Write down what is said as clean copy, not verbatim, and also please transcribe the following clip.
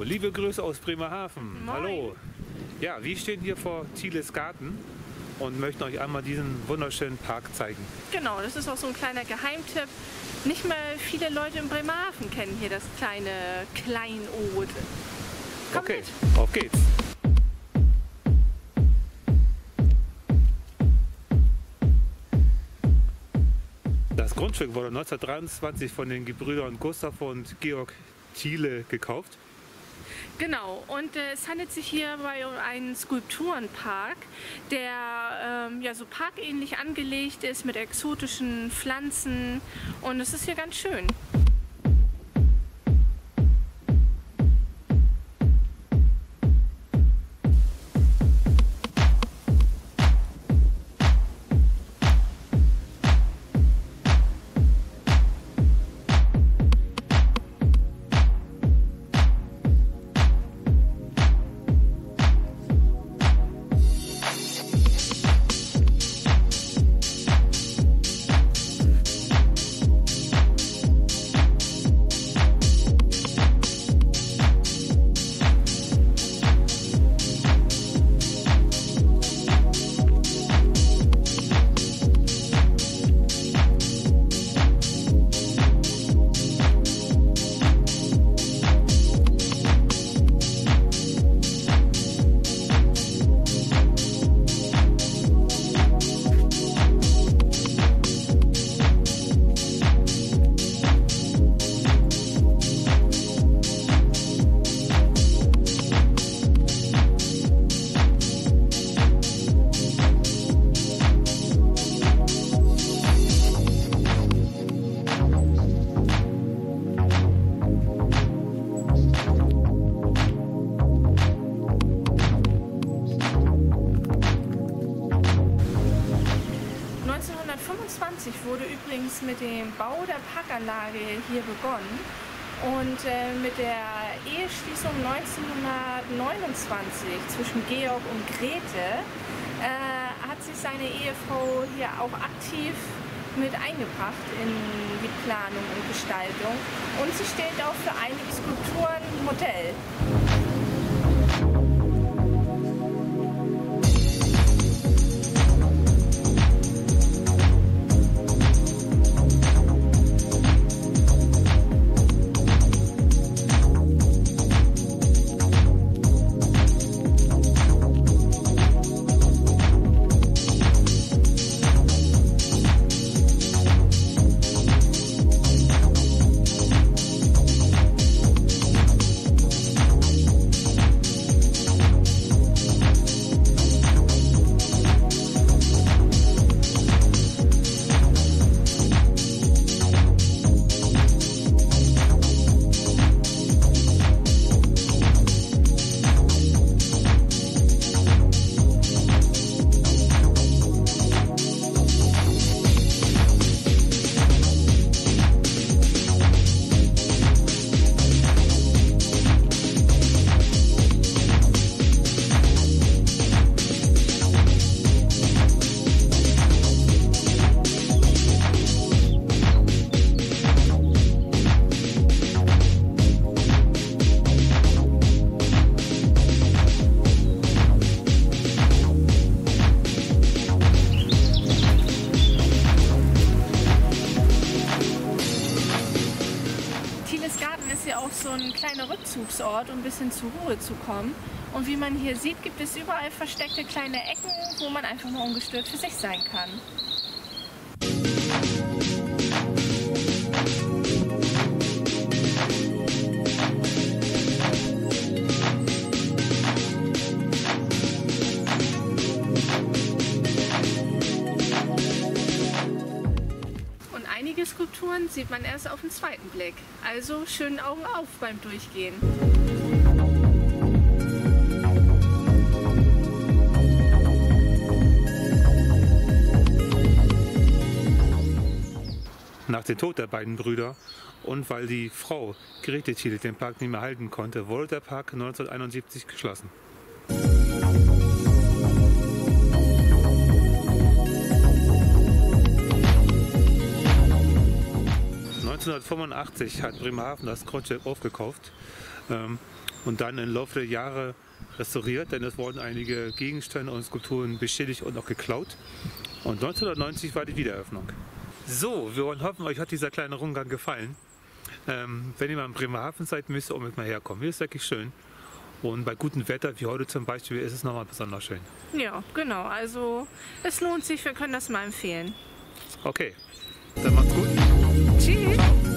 liebe Grüße aus Bremerhaven. Moin. Hallo. Ja, wir stehen hier vor Thieles Garten und möchten euch einmal diesen wunderschönen Park zeigen. Genau, das ist auch so ein kleiner Geheimtipp. Nicht mal viele Leute in Bremerhaven kennen hier das kleine Kleinod. Komm Okay, mit. auf geht's. Das Grundstück wurde 1923 von den Gebrüdern Gustav und Georg Thiele gekauft. Genau, und es handelt sich hierbei um einen Skulpturenpark, der ja, so parkähnlich angelegt ist mit exotischen Pflanzen, und es ist hier ganz schön. Wurde übrigens mit dem Bau der Parkanlage hier begonnen, und mit der Eheschließung 1929 zwischen Georg und Grete hat sich seine Ehefrau hier auch aktiv mit eingebracht in die Planung und Gestaltung, und sie stellt auch für einige Skulpturen Modell. 's Garten ist ja auch so ein kleiner Rückzugsort, um ein bisschen zur Ruhe zu kommen. Und wie man hier sieht, gibt es überall versteckte kleine Ecken, wo man einfach nur ungestört für sich sein kann. Einige Skulpturen sieht man erst auf den zweiten Blick, also schönen Augen auf beim Durchgehen. Nach dem Tod der beiden Brüder und weil die Frau Grete Thiele den Park nicht mehr halten konnte, wurde der Park 1971 geschlossen. 1985 hat Bremerhaven das Grundstück aufgekauft und dann im Laufe der Jahre restauriert, denn es wurden einige Gegenstände und Skulpturen beschädigt und auch geklaut. Und 1990 war die Wiedereröffnung. So, wir wollen hoffen, euch hat dieser kleine Rundgang gefallen. Wenn ihr mal in Bremerhaven seid, müsst ihr unbedingt mal herkommen. Hier ist wirklich schön. Und bei gutem Wetter, wie heute zum Beispiel, ist es nochmal besonders schön. Ja, genau. Also es lohnt sich, wir können das mal empfehlen. Okay, dann macht's gut. Tschüss.